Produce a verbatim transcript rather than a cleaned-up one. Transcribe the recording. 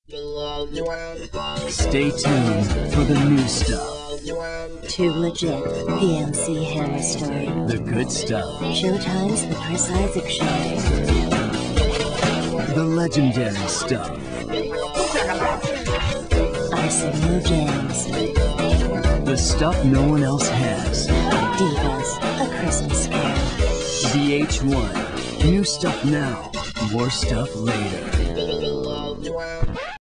Stay tuned for the new stuff. Too Legit, the M C Hammer story. The good stuff. Showtime's The Chris Isaak Show. The legendary stuff. Arsenio Jams. The stuff no one else has. Divas, A Christmas Carol. V H one. New stuff now, more stuff later.